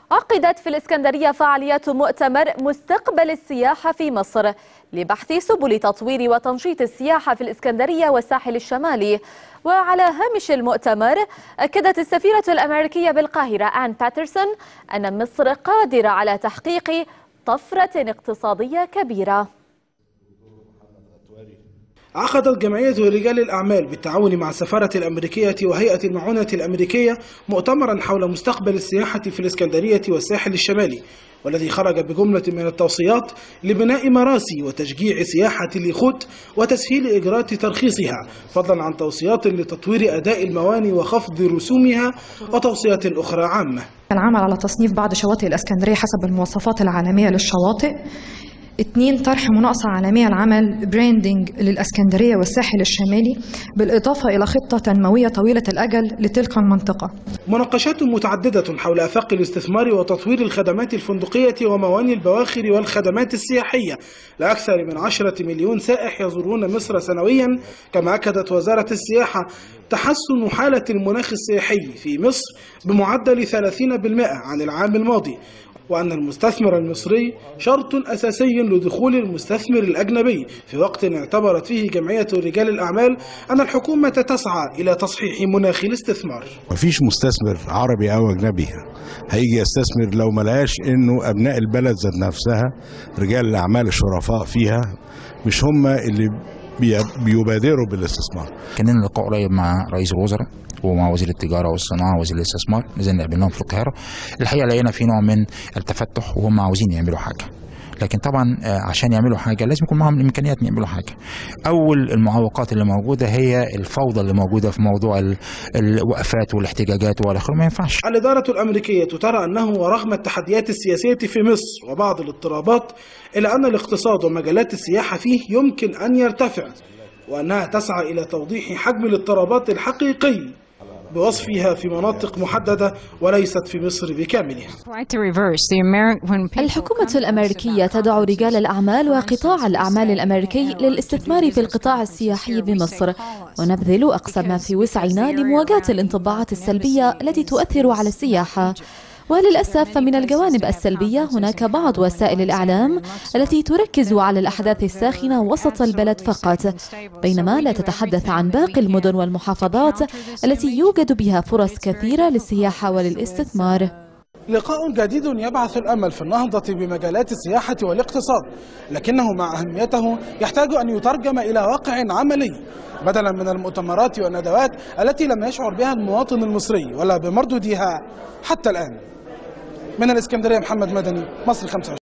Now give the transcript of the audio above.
عقدت في الإسكندرية فعاليات مؤتمر مستقبل السياحة في مصر لبحث سبل تطوير وتنشيط السياحة في الإسكندرية والساحل الشمالي. وعلى هامش المؤتمر أكدت السفيرة الأمريكية بالقاهرة آن باترسون أن مصر قادرة على تحقيق طفرة اقتصادية كبيرة. عقدت جمعية رجال الأعمال بالتعاون مع السفارة الأمريكية وهيئة المعونة الأمريكية مؤتمرا حول مستقبل السياحة في الإسكندرية والساحل الشمالي، والذي خرج بجملة من التوصيات لبناء مراسي وتشجيع سياحة اليخوت وتسهيل إجراءات ترخيصها، فضلا عن توصيات لتطوير أداء المواني وخفض رسومها وتوصيات أخرى عامة. العمل على تصنيف بعض شواطئ الإسكندرية حسب المواصفات العالمية للشواطئ. 2. طرح مناقصة عالمية لعمل براندنج للإسكندرية والساحل الشمالي بالإضافة إلى خطة تنموية طويلة الأجل لتلك المنطقة. مناقشات متعددة حول آفاق الاستثمار وتطوير الخدمات الفندقية ومواني البواخر والخدمات السياحية لأكثر من 10 مليون سائح يزورون مصر سنويا. كما أكدت وزارة السياحة تحسن حالة المناخ السياحي في مصر بمعدل 30% عن العام الماضي، وأن المستثمر المصري شرط أساسي لدخول المستثمر الأجنبي، في وقت اعتبرت فيه جمعية رجال الأعمال أن الحكومة تسعى إلى تصحيح مناخ الاستثمار. مفيش مستثمر عربي أو أجنبي هيجي يستثمر لو ملقاش إنه أبناء البلد ذات نفسها رجال الأعمال الشرفاء فيها مش هم اللي بيبادروا بالاستثمار. كان لنا لقاء قريب مع رئيس الوزراء ومع وزير التجاره والصناعه ووزير الاستثمار، نزلنا قابلناهم في القاهره. الحقيقه لقينا في نوع من التفتح وهم عاوزين يعملوا حاجه، لكن طبعا عشان يعملوا حاجه لازم يكون معاهم الامكانيات ان يعملوا حاجه. اول المعوقات اللي موجوده هي الفوضى اللي موجوده في موضوع الوقفات والاحتجاجات والى اخره، ما ينفعش. الاداره الامريكيه ترى انه ورغم التحديات السياسيه في مصر وبعض الاضطرابات الا ان الاقتصاد ومجالات السياحه فيه يمكن ان يرتفع، وانها تسعى الى توضيح حجم الاضطرابات الحقيقي بوصفها في مناطق محددة وليست في مصر بكاملها. الحكومة الأمريكية تدعو رجال الأعمال وقطاع الأعمال الأمريكي للاستثمار في القطاع السياحي بمصر، ونبذل أقصى ما في وسعنا لمواجهة الانطباعات السلبية التي تؤثر على السياحة. وللأسف فمن الجوانب السلبية هناك بعض وسائل الإعلام التي تركز على الأحداث الساخنة وسط البلد فقط، بينما لا تتحدث عن باقي المدن والمحافظات التي يوجد بها فرص كثيرة للسياحة وللاستثمار. لقاء جديد يبعث الأمل في النهضة بمجالات السياحة والاقتصاد، لكنه مع أهميته يحتاج أن يترجم إلى واقع عملي بدلا من المؤتمرات والندوات التي لم يشعر بها المواطن المصري ولا بمردودها حتى الآن. من الإسكندرية محمد مدني، مصر 25.